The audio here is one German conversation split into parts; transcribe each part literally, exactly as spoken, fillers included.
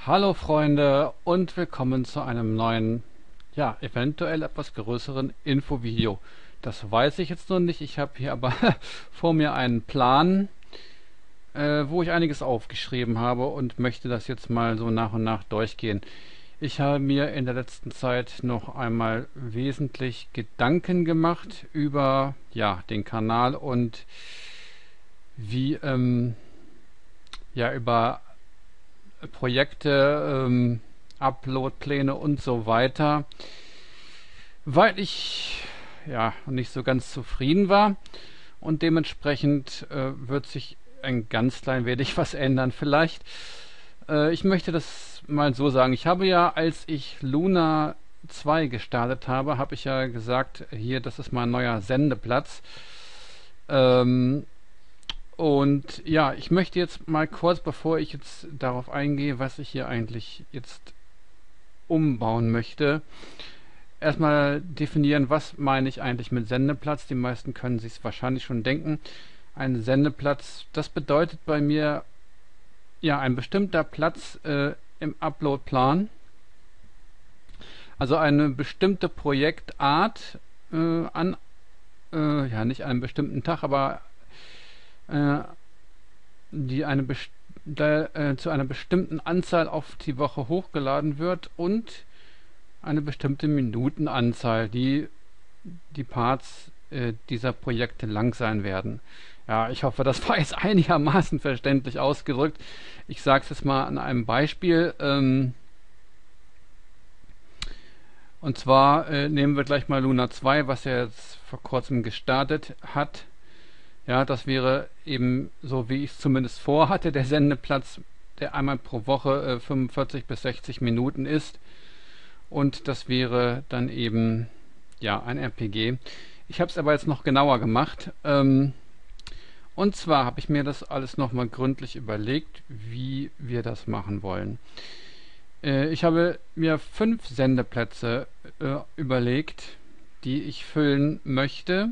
Hallo Freunde und willkommen zu einem neuen, ja, eventuell etwas größeren Infovideo. Das weiß ich jetzt noch nicht, ich habe hier aber vor mir einen Plan, äh, wo ich einiges aufgeschrieben habe und möchte das jetzt mal so nach und nach durchgehen. Ich habe mir in der letzten Zeit noch einmal wesentlich Gedanken gemacht über, ja, den Kanal und wie, ähm, ja, über Projekte, ähm, Uploadpläne und so weiter, weil ich ja nicht so ganz zufrieden war und dementsprechend äh, wird sich ein ganz klein wenig was ändern vielleicht. Äh, ich möchte das mal so sagen. Ich habe ja, als ich Luna zwei gestartet habe, habe ich ja gesagt, hier, das ist mein neuer Sendeplatz. Ähm, Und ja, ich möchte jetzt mal kurz, bevor ich jetzt darauf eingehe, was ich hier eigentlich jetzt umbauen möchte, erstmal definieren, was meine ich eigentlich mit Sendeplatz. Die meisten können sich es wahrscheinlich schon denken. Ein Sendeplatz, das bedeutet bei mir ja ein bestimmter Platz äh, im Uploadplan, also eine bestimmte Projektart äh, an, äh, ja nicht einem bestimmten Tag, aber äh, die eine best da, äh, zu einer bestimmten Anzahl auf die Woche hochgeladen wird und eine bestimmte Minutenanzahl, die die Parts äh, dieser Projekte lang sein werden. Ja, ich hoffe, das war jetzt einigermaßen verständlich ausgedrückt. Ich sage es jetzt mal an einem Beispiel. Ähm, und zwar äh, nehmen wir gleich mal Luna zwei, was ja jetzt vor kurzem gestartet hat. Ja, das wäre eben so, wie ich es zumindest vorhatte, der Sendeplatz, der einmal pro Woche äh, fünfundvierzig bis sechzig Minuten ist. Und das wäre dann eben, ja, ein R P G. Ich habe es aber jetzt noch genauer gemacht. Ähm, und zwar habe ich mir das alles nochmal gründlich überlegt, wie wir das machen wollen. Äh, ich habe mir fünf Sendeplätze äh, überlegt, die ich füllen möchte.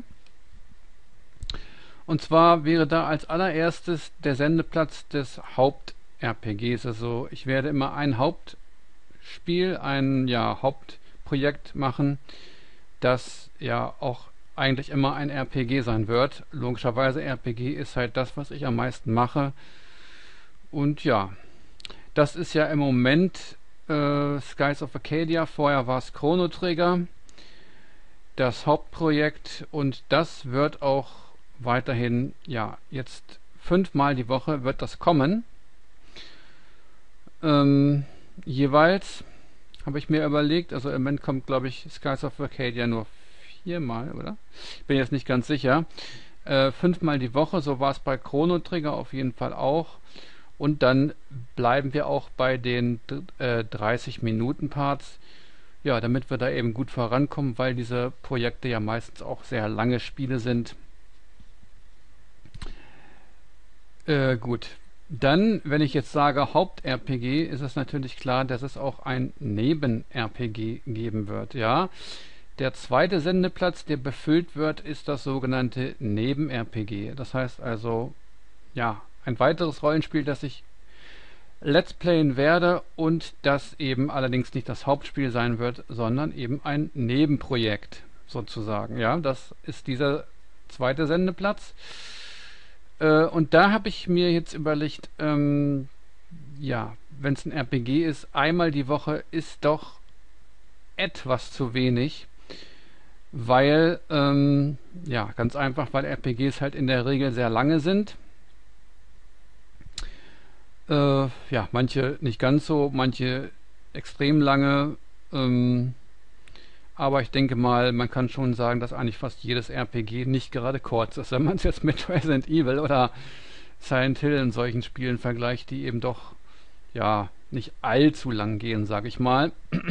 Und zwar wäre da als allererstes der Sendeplatz des Haupt-R P Gs. Also ich werde immer ein Hauptspiel, ein ja, Hauptprojekt machen, das ja auch eigentlich immer ein R P G sein wird. Logischerweise R P G ist halt das, was ich am meisten mache. Und ja, das ist ja im Moment äh, Skies of Arcadia, vorher war es Chrono Trigger, das Hauptprojekt, und das wird auch weiterhin, ja, jetzt fünfmal die Woche wird das kommen. Ähm, jeweils habe ich mir überlegt, also im Moment kommt, glaube ich, Skies of Arcadia nur viermal, oder? Ich bin jetzt nicht ganz sicher. Äh, fünfmal die Woche, so war es bei Chrono Trigger auf jeden Fall auch. Und dann bleiben wir auch bei den äh, dreißig Minuten Parts. Ja, damit wir da eben gut vorankommen, weil diese Projekte ja meistens auch sehr lange Spiele sind. Äh, gut. Dann, wenn ich jetzt sage Haupt-R P G, ist es natürlich klar, dass es auch ein Neben-R P G geben wird. Ja, der zweite Sendeplatz, der befüllt wird, ist das sogenannte Neben-R P G. Das heißt also, ja, ein weiteres Rollenspiel, das ich Let's Playen werde und das eben allerdings nicht das Hauptspiel sein wird, sondern eben ein Nebenprojekt sozusagen. Ja, das ist dieser zweite Sendeplatz. Äh, und da habe ich mir jetzt überlegt, ähm, ja, wenn es ein R P G ist, einmal die Woche ist doch etwas zu wenig, weil, ähm, ja, ganz einfach, weil R P Gs halt in der Regel sehr lange sind. Äh, ja, manche nicht ganz so, manche extrem lange. Ähm, aber ich denke mal, man kann schon sagen, dass eigentlich fast jedes R P G nicht gerade kurz ist. Wenn man es jetzt mit Resident Evil oder Silent Hill in solchen Spielen vergleicht, die eben doch, ja, nicht allzu lang gehen, sage ich mal.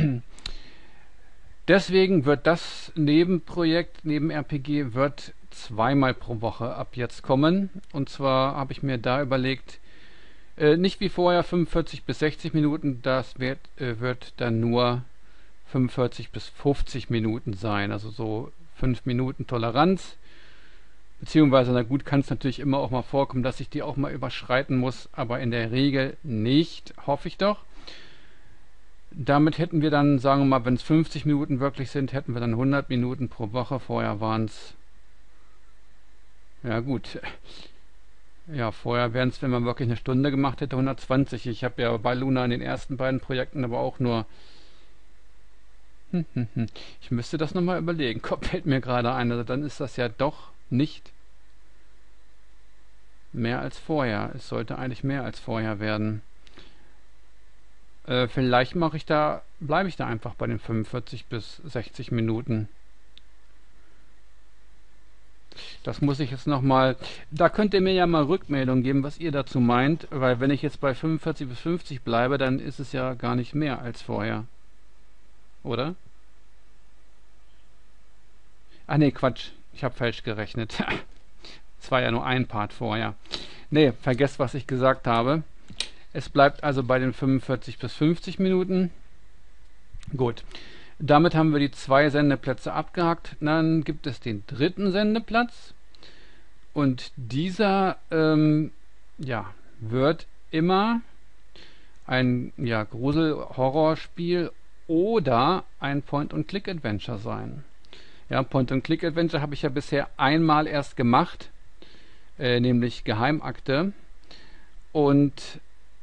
Deswegen wird das Nebenprojekt, neben R P G, wird zweimal pro Woche ab jetzt kommen. Und zwar habe ich mir da überlegt, äh, nicht wie vorher fünfundvierzig bis sechzig Minuten, das wird, äh, wird dann nur fünfundvierzig bis fünfzig Minuten sein, also so fünf Minuten Toleranz. Beziehungsweise, na gut, kann es natürlich immer auch mal vorkommen, dass ich die auch mal überschreiten muss, aber in der Regel nicht, hoffe ich doch. Damit hätten wir dann, sagen wir mal, wenn es fünfzig Minuten wirklich sind, hätten wir dann hundert Minuten pro Woche. Vorher waren es, ja gut, ja, vorher wären es, wenn man wirklich eine Stunde gemacht hätte, hundertzwanzig. Ich habe ja bei Luna in den ersten beiden Projekten aber auch nur, hm, hm, hm. Ich müsste das nochmal überlegen. Kopf fällt mir gerade ein, also dann ist das ja doch nicht mehr als vorher. Es sollte eigentlich mehr als vorher werden. Äh, vielleicht mache ich da, bleibe ich da einfach bei den fünfundvierzig bis sechzig Minuten. Das muss ich jetzt nochmal, da könnt ihr mir ja mal Rückmeldung geben, was ihr dazu meint, weil wenn ich jetzt bei fünfundvierzig bis fünfzig bleibe, dann ist es ja gar nicht mehr als vorher. Oder? Ah ne, Quatsch, ich habe falsch gerechnet. Es war ja nur ein Part vorher. Ne, vergesst, was ich gesagt habe. Es bleibt also bei den fünfundvierzig bis fünfzig Minuten. Gut. Damit haben wir die zwei Sendeplätze abgehakt. Dann gibt es den dritten Sendeplatz. Und dieser ähm, ja, wird immer ein ja, Grusel-Horrorspiel oder ein Point-and-Click-Adventure sein. Ja, Point-and-Click-Adventure habe ich ja bisher einmal erst gemacht, äh, nämlich Geheimakte. Und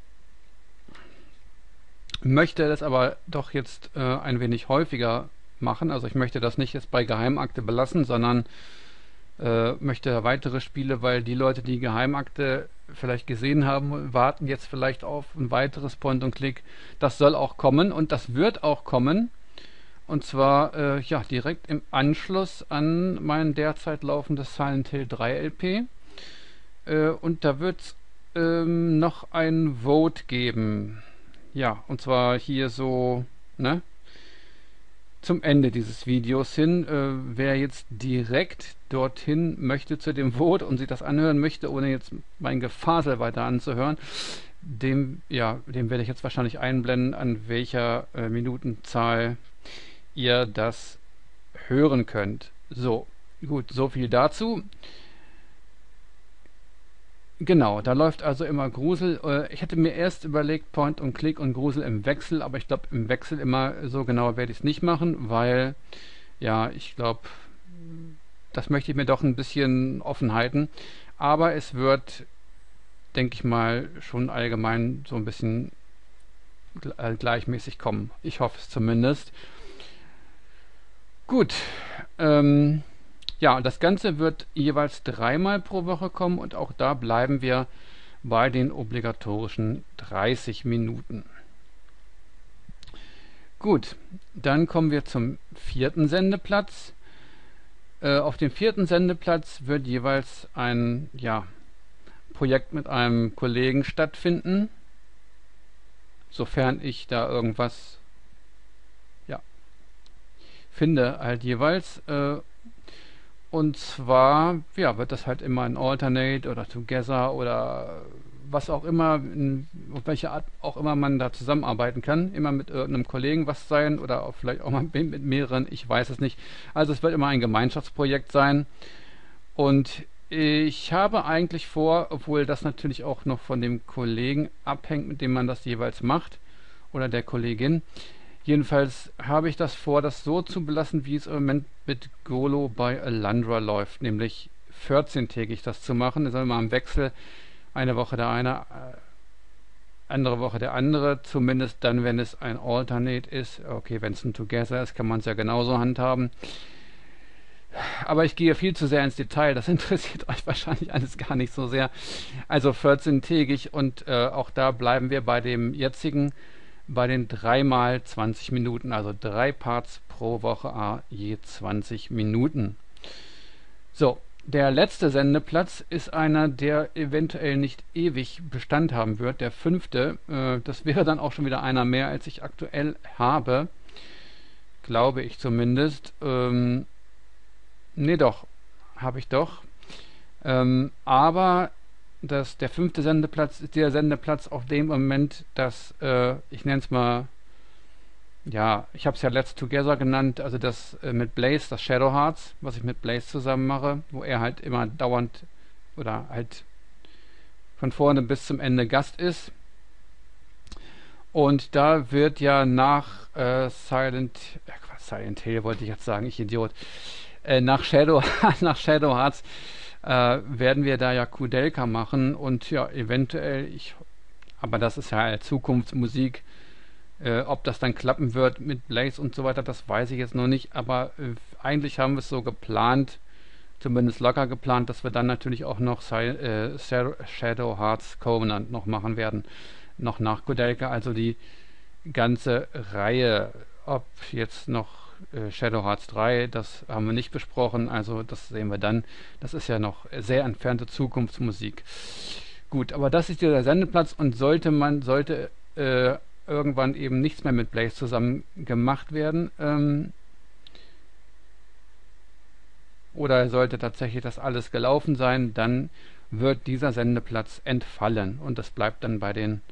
möchte das aber doch jetzt äh, ein wenig häufiger machen. Also ich möchte das nicht jetzt bei Geheimakte belassen, sondern äh, möchte weitere Spiele, weil die Leute, die Geheimakte vielleicht gesehen haben, warten jetzt vielleicht auf ein weiteres Point-and-Click. Das soll auch kommen und das wird auch kommen. Und zwar äh, ja direkt im Anschluss an mein derzeit laufendes Silent Hill drei L P. Äh, und da wird es ähm, noch ein Vote geben. Ja, und zwar hier so, ne, zum Ende dieses Videos hin. Äh, wer jetzt direkt dorthin möchte zu dem Vote und sich das anhören möchte, ohne jetzt mein Gefasel weiter anzuhören, dem, ja, dem werde ich jetzt wahrscheinlich einblenden, an welcher äh, Minutenzahl ihr das hören könnt. So, gut, so viel dazu. Genau, da läuft also immer Grusel. Äh, Ich hatte mir erst überlegt, Point und Click und Grusel im Wechsel, aber ich glaube, im Wechsel immer so genau werde ich es nicht machen, weil, ja, ich glaube, das möchte ich mir doch ein bisschen offen halten. Aber es wird, denke ich mal, schon allgemein so ein bisschen gl- äh, gleichmäßig kommen. Ich hoffe es zumindest. Gut, ähm, ja, und das Ganze wird jeweils dreimal pro Woche kommen und auch da bleiben wir bei den obligatorischen dreißig Minuten. Gut, dann kommen wir zum vierten Sendeplatz. Äh, auf dem vierten Sendeplatz wird jeweils ein ja, Projekt mit einem Kollegen stattfinden, sofern ich da irgendwas ja, finde, halt jeweils. Äh, Und zwar, ja, wird das halt immer ein Alternate oder Together oder was auch immer, in auf welche Art auch immer man da zusammenarbeiten kann. Immer mit irgendeinem Kollegen was sein oder auch vielleicht auch mal mit mehreren, ich weiß es nicht. Also es wird immer ein Gemeinschaftsprojekt sein. Und ich habe eigentlich vor, obwohl das natürlich auch noch von dem Kollegen abhängt, mit dem man das jeweils macht, oder der Kollegin, jedenfalls habe ich das vor, das so zu belassen, wie es im Moment mit Golo bei Alandra läuft, nämlich vierzehntägig das zu machen. Das ist immer im Wechsel, eine Woche der eine, äh, andere Woche der andere, zumindest dann, wenn es ein Alternate ist. Okay, wenn es ein Together ist, kann man es ja genauso handhaben. Aber ich gehe viel zu sehr ins Detail, das interessiert euch wahrscheinlich alles gar nicht so sehr. Also vierzehntägig und äh, auch da bleiben wir bei dem jetzigen, bei den dreimal zwanzig Minuten, also drei Parts pro Woche, a je zwanzig Minuten. So, der letzte Sendeplatz ist einer, der eventuell nicht ewig Bestand haben wird, der fünfte. Äh, das wäre dann auch schon wieder einer mehr, als ich aktuell habe, glaube ich zumindest. Ähm, nee, doch, habe ich doch. Ähm, aber das, der fünfte Sendeplatz ist der Sendeplatz, auf dem Moment das, äh, ich nenne es mal, ja, ich habe es ja Let's Together genannt, also das äh, mit Blaze, das Shadow Hearts, was ich mit Blaze zusammen mache, wo er halt immer dauernd oder halt von vorne bis zum Ende Gast ist. Und da wird ja nach äh, Silent, äh, Quatsch, Silent Hill wollte ich jetzt sagen, ich Idiot, äh, nach Shadow, nach Shadow Hearts äh, werden wir da ja Kudelka machen und ja, eventuell, ich, aber das ist ja Zukunftsmusik, äh, ob das dann klappen wird mit Blaze und so weiter, das weiß ich jetzt noch nicht, aber äh, eigentlich haben wir es so geplant, zumindest locker geplant, dass wir dann natürlich auch noch Sil äh, Shadow Hearts Covenant noch machen werden, noch nach Kudelka, also die ganze Reihe, ob jetzt noch äh, Shadow Hearts drei, das haben wir nicht besprochen, also das sehen wir dann, das ist ja noch sehr entfernte Zukunftsmusik. Gut, aber das ist dieser Sendeplatz und sollte man, sollte äh, irgendwann eben nichts mehr mit Blaze zusammen gemacht werden, ähm, oder sollte tatsächlich das alles gelaufen sein, dann wird dieser Sendeplatz entfallen und das bleibt dann bei den,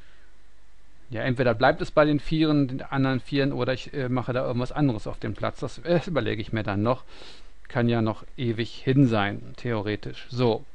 ja, entweder bleibt es bei den Vieren, den anderen Vieren, oder ich äh, mache da irgendwas anderes auf dem Platz. Das äh, überlege ich mir dann noch. Kann ja noch ewig hin sein, theoretisch. So,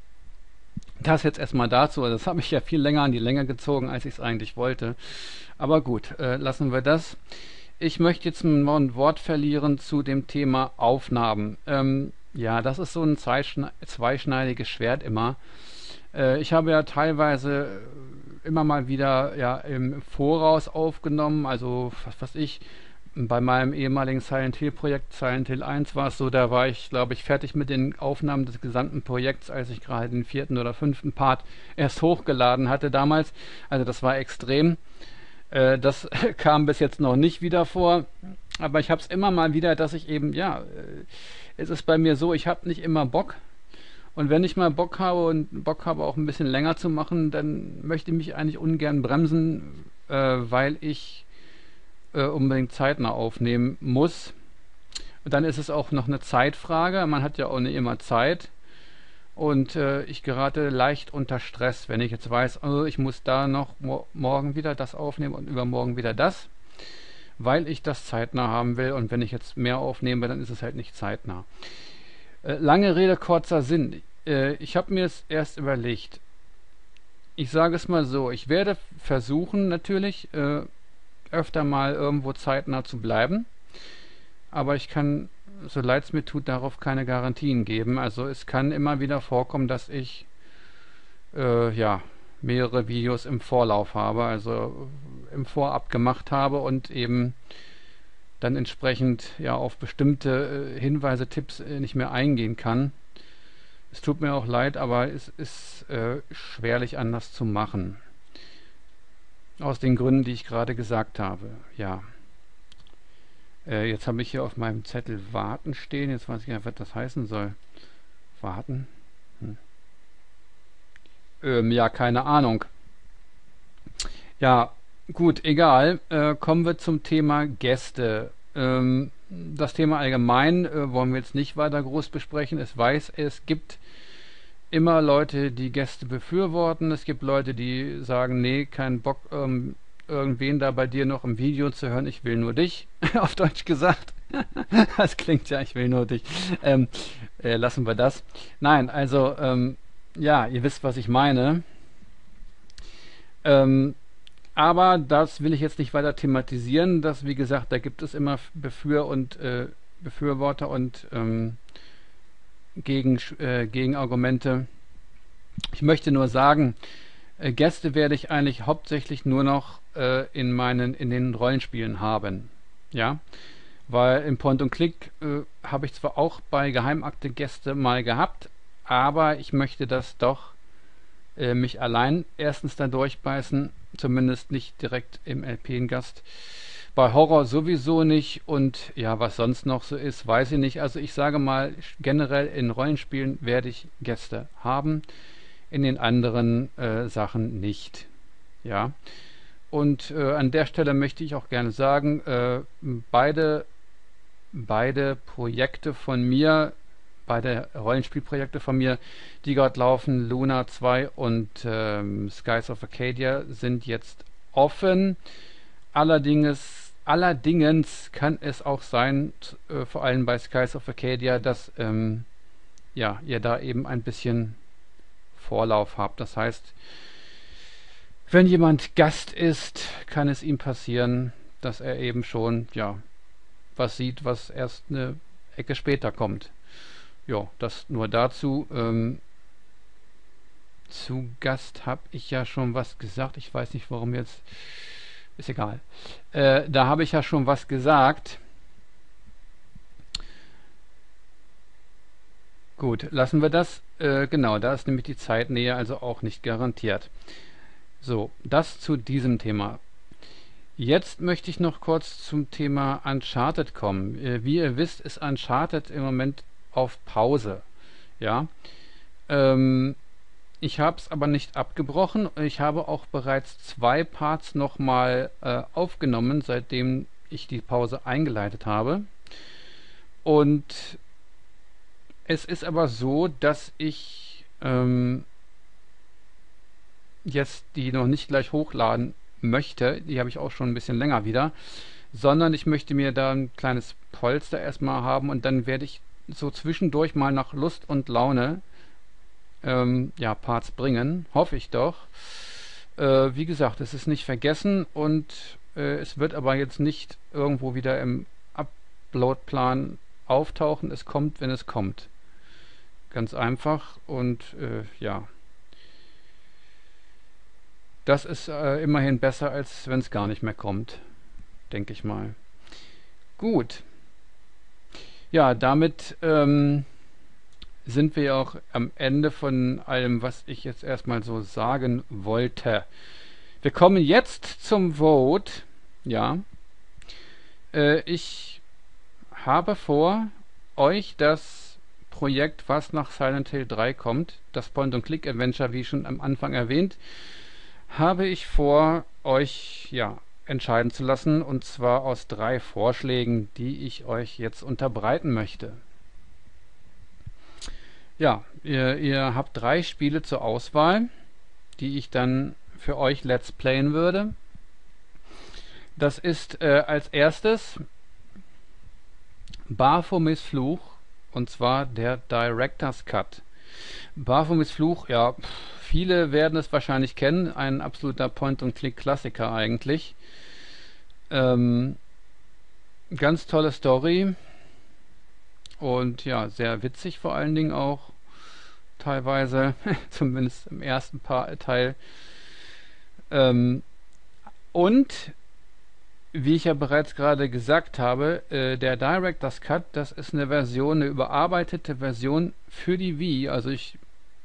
das jetzt erstmal dazu. Also das habe ich ja viel länger an die Länge gezogen, als ich es eigentlich wollte. Aber gut, äh, lassen wir das. Ich möchte jetzt ein Wort verlieren zu dem Thema Aufnahmen. Ähm, ja, das ist so ein zweischneidiges Schwert immer. Äh, ich habe ja teilweise immer mal wieder ja im Voraus aufgenommen, also was weiß ich, bei meinem ehemaligen Silent Hill Projekt, Silent Hill eins war es so, da war ich, glaube ich, fertig mit den Aufnahmen des gesamten Projekts, als ich gerade den vierten oder fünften Part erst hochgeladen hatte damals. Also das war extrem. Äh, das kam bis jetzt noch nicht wieder vor, aber ich habe es immer mal wieder, dass ich eben, ja, äh, es ist bei mir so, ich habe nicht immer Bock. Und wenn ich mal Bock habe und Bock habe auch ein bisschen länger zu machen, dann möchte ich mich eigentlich ungern bremsen, äh, weil ich äh, unbedingt zeitnah aufnehmen muss. Und dann ist es auch noch eine Zeitfrage. Man hat ja auch nicht immer Zeit. Und äh, ich gerate leicht unter Stress, wenn ich jetzt weiß, oh, ich muss da noch mo morgen wieder das aufnehmen und übermorgen wieder das, weil ich das zeitnah haben will. Und wenn ich jetzt mehr aufnehme, dann ist es halt nicht zeitnah. Äh, lange Rede, kurzer Sinn. Äh, ich habe mir es erst überlegt. Ich sage es mal so, ich werde versuchen natürlich äh, öfter mal irgendwo zeitnah zu bleiben, aber ich kann, so leid es mir tut, darauf keine Garantien geben. Also es kann immer wieder vorkommen, dass ich äh, ja, mehrere Videos im Vorlauf habe, also im Vorab gemacht habe und eben dann entsprechend ja auf bestimmte äh, Hinweise, Tipps äh, nicht mehr eingehen kann. Es tut mir auch leid, aber es ist äh, schwerlich anders zu machen. Aus den Gründen, die ich gerade gesagt habe. Ja. Äh, jetzt habe ich hier auf meinem Zettel Warten stehen. Jetzt weiß ich nicht, was das heißen soll. Warten? Hm. Ähm, ja, keine Ahnung. Ja, gut, egal. Äh, kommen wir zum Thema Gäste. Ähm, das Thema allgemein äh, wollen wir jetzt nicht weiter groß besprechen. Es weiß, es gibt immer Leute, die Gäste befürworten. Es gibt Leute, die sagen, nee, keinen Bock, ähm, irgendwen da bei dir noch im Video zu hören. Ich will nur dich, auf Deutsch gesagt. Das klingt ja, ich will nur dich. Ähm, äh, lassen wir das. Nein, also, ähm, ja, ihr wisst, was ich meine. Ähm, aber das will ich jetzt nicht weiter thematisieren. Das, wie gesagt, da gibt es immer Befür- und äh, Befürworter und ähm, Gegen, äh, Gegenargumente. Ich möchte nur sagen, äh, Gäste werde ich eigentlich hauptsächlich nur noch äh, in meinen in den Rollenspielen haben. Ja, weil in Point und Click äh, habe ich zwar auch bei Geheimakte Gäste mal gehabt, aber ich möchte das doch äh, mich allein erstens da durchbeißen, zumindest nicht direkt im L P-Gast. Bei Horror sowieso nicht und ja, was sonst noch so ist, weiß ich nicht. Also ich sage mal, generell in Rollenspielen werde ich Gäste haben, in den anderen äh, Sachen nicht. Ja. Und äh, an der Stelle möchte ich auch gerne sagen, äh, beide, beide Projekte von mir, beide Rollenspielprojekte von mir, die gerade laufen, Luna zwei und ähm, Skies of Arcadia, sind jetzt offen. Allerdings Allerdings kann es auch sein, äh, vor allem bei Skies of Arcadia, dass ähm, ja, ihr da eben ein bisschen Vorlauf habt. Das heißt, wenn jemand Gast ist, kann es ihm passieren, dass er eben schon, ja, was sieht, was erst eine Ecke später kommt. Ja, das nur dazu. Ähm, zu Gast habe ich ja schon was gesagt. Ich weiß nicht, warum jetzt. Ist egal. Äh, da habe ich ja schon was gesagt. Gut, lassen wir das. Äh, genau, da ist nämlich die Zeitnähe also auch nicht garantiert. So, das zu diesem Thema. Jetzt möchte ich noch kurz zum Thema Uncharted kommen. Äh, wie ihr wisst, ist Uncharted im Moment auf Pause. Ja. Ähm, ich habe es aber nicht abgebrochen. Ich habe auch bereits zwei Parts nochmal äh, aufgenommen, seitdem ich die Pause eingeleitet habe. Und es ist aber so, dass ich ähm, jetzt die noch nicht gleich hochladen möchte. Die habe ich auch schon ein bisschen länger wieder. Sondern ich möchte mir da ein kleines Polster erstmal haben und dann werde ich so zwischendurch mal nach Lust und Laune ähm, ja, Parts bringen. Hoffe ich doch. Äh, wie gesagt, es ist nicht vergessen und äh, es wird aber jetzt nicht irgendwo wieder im Uploadplan auftauchen. Es kommt, wenn es kommt. Ganz einfach und äh, ja. Das ist äh, immerhin besser, als wenn es gar nicht mehr kommt. Denke ich mal. Gut. Ja, damit ähm, sind wir ja auch am Ende von allem, was ich jetzt erstmal so sagen wollte. Wir kommen jetzt zum Vote. Ja. Äh, ich habe vor, euch das Projekt, was nach Silent Hill drei kommt, das Point-and-Click-Adventure, wie schon am Anfang erwähnt, habe ich vor, euch ja entscheiden zu lassen, und zwar aus drei Vorschlägen, die ich euch jetzt unterbreiten möchte. Ja, ihr, ihr habt drei Spiele zur Auswahl, die ich dann für euch Let's Playen würde. Das ist äh, als erstes Baphomets Fluch, und zwar der Director's Cut. Baphomets Fluch, ja, viele werden es wahrscheinlich kennen, ein absoluter Point-and-Click-Klassiker eigentlich. Ähm, ganz tolle Story und ja, sehr witzig vor allen Dingen auch, teilweise, zumindest im ersten pa Teil. Ähm, und wie ich ja bereits gerade gesagt habe, äh, der Director's Cut, das ist eine Version, eine überarbeitete Version für die Wii. Also ich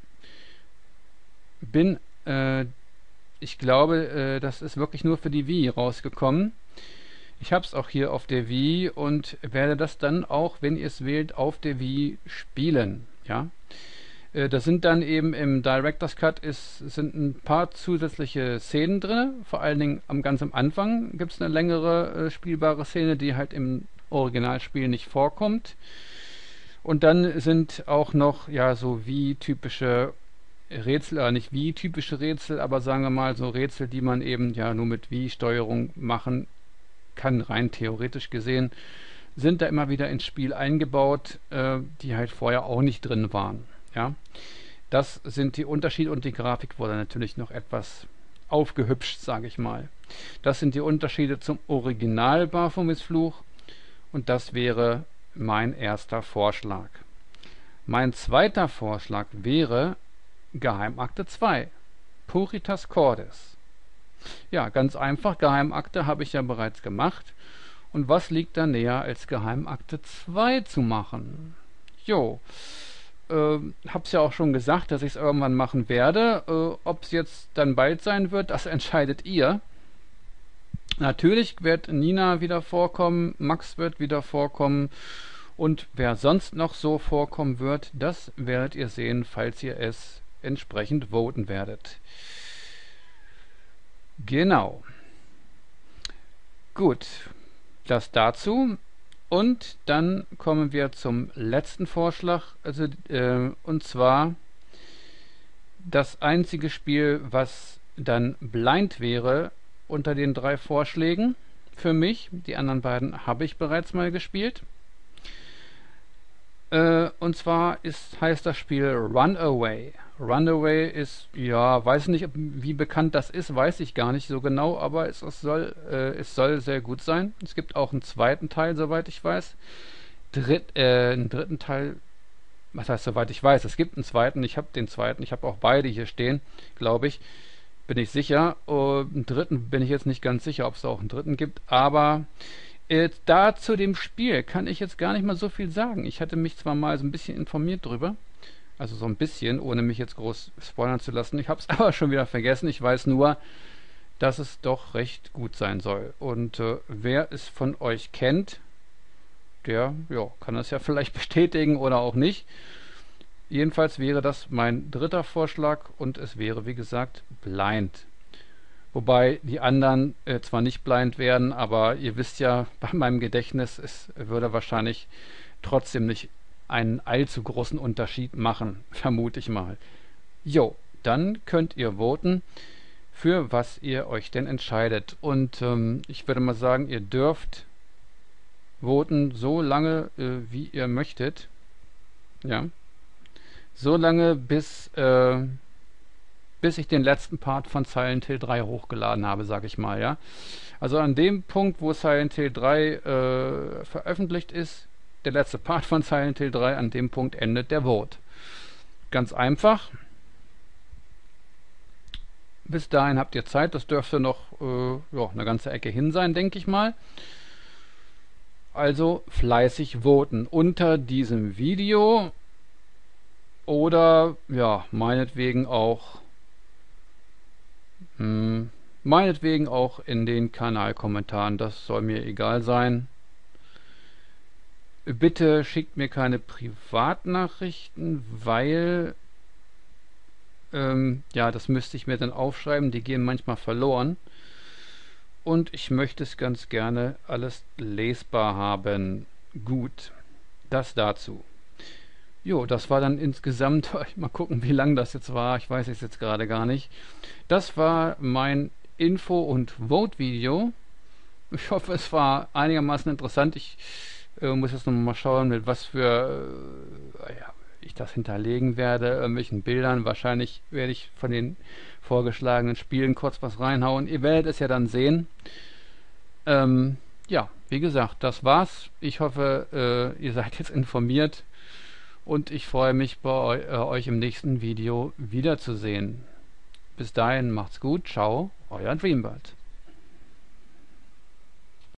bin, äh, ich glaube, äh, das ist wirklich nur für die Wii rausgekommen. Ich habe es auch hier auf der Wii und werde das dann auch, wenn ihr es wählt, auf der Wii spielen. Ja. Äh, da sind dann eben im Director's Cut ist, sind ein paar zusätzliche Szenen drin. Vor allen Dingen am ganz am Anfang gibt es eine längere äh, spielbare Szene, die halt im Originalspiel nicht vorkommt. Und dann sind auch noch ja so wie typische Rätsel, äh, nicht wie typische Rätsel, aber sagen wir mal so Rätsel, die man eben ja nur mit Wii-Steuerung machen kann, rein theoretisch gesehen, sind da immer wieder ins Spiel eingebaut, äh, die halt vorher auch nicht drin waren. Ja, das sind die Unterschiede und die Grafik wurde natürlich noch etwas aufgehübscht, sage ich mal. Das sind die Unterschiede zum Original Baphomets Fluch und das wäre mein erster Vorschlag. Mein zweiter Vorschlag wäre Geheimakte zwei, Puritas Cordis. Ja, ganz einfach, Geheimakte habe ich ja bereits gemacht. Und was liegt da näher, als Geheimakte zwei zu machen? Jo, äh, hab's ja auch schon gesagt, dass ich es irgendwann machen werde. Äh, Ob es jetzt dann bald sein wird, das entscheidet ihr. Natürlich wird Nina wieder vorkommen, Max wird wieder vorkommen und wer sonst noch so vorkommen wird, das werdet ihr sehen, falls ihr es entsprechend voten werdet. Genau. Gut, das dazu. Und dann kommen wir zum letzten Vorschlag, also, äh, und zwar das einzige Spiel, was dann blind wäre unter den drei Vorschlägen für mich. Die anderen beiden habe ich bereits mal gespielt. Äh, und zwar ist, heißt das Spiel Runaway. Runaway ist, ja, weiß nicht, wie bekannt das ist, weiß ich gar nicht so genau, aber es, es soll, äh, es soll sehr gut sein. Es gibt auch einen zweiten Teil, soweit ich weiß. Dritt, äh, einen dritten Teil, was heißt, soweit ich weiß, es gibt einen zweiten, ich habe den zweiten, ich habe auch beide hier stehen, glaube ich, bin ich sicher. Und einen dritten bin ich jetzt nicht ganz sicher, ob es auch einen dritten gibt, aber äh, da zu dem Spiel kann ich jetzt gar nicht mal so viel sagen. Ich hatte mich zwar mal so ein bisschen informiert drüber, also so ein bisschen, ohne mich jetzt groß spoilern zu lassen. Ich habe es aber schon wieder vergessen. Ich weiß nur, dass es doch recht gut sein soll. Und äh, wer es von euch kennt, der ja, kann das ja vielleicht bestätigen oder auch nicht. Jedenfalls wäre das mein dritter Vorschlag und es wäre, wie gesagt, Blind. Wobei die anderen äh, zwar nicht blind werden, aber ihr wisst ja, bei meinem Gedächtnis, es würde wahrscheinlich trotzdem nicht einen allzu großen Unterschied machen, vermute ich mal. Jo, dann könnt ihr voten, für was ihr euch denn entscheidet. Und ähm, ich würde mal sagen, ihr dürft voten so lange, äh, wie ihr möchtet. Ja. So lange, bis, äh, bis ich den letzten Part von Silent Hill drei hochgeladen habe, sag ich mal, ja. Also an dem Punkt, wo Silent Hill drei äh, veröffentlicht ist, der letzte Part von Silent Hill drei, an dem Punkt endet der Vote. Ganz einfach. Bis dahin habt ihr Zeit, das dürfte noch äh, ja, eine ganze Ecke hin sein, denke ich mal. Also fleißig voten unter diesem Video oder ja, meinetwegen auch mh, meinetwegen auch in den Kanalkommentaren, das soll mir egal sein. Bitte schickt mir keine Privatnachrichten, weil ähm, ja, das müsste ich mir dann aufschreiben, die gehen manchmal verloren. Und ich möchte es ganz gerne alles lesbar haben. Gut, das dazu. Jo, das war dann insgesamt, mal gucken, wie lang das jetzt war, ich weiß es jetzt gerade gar nicht. Das war mein Info- und Vote-Video. Ich hoffe, es war einigermaßen interessant. Ich äh, muss jetzt noch mal schauen, mit was für äh, ja, ich das hinterlegen werde, irgendwelchen Bildern. Wahrscheinlich werde ich von den vorgeschlagenen Spielen kurz was reinhauen. Ihr werdet es ja dann sehen. Ähm, ja, wie gesagt, das war's. Ich hoffe, äh, ihr seid jetzt informiert und ich freue mich, bei eu äh, euch im nächsten Video wiederzusehen. Bis dahin, macht's gut. Ciao, euer Dreambird.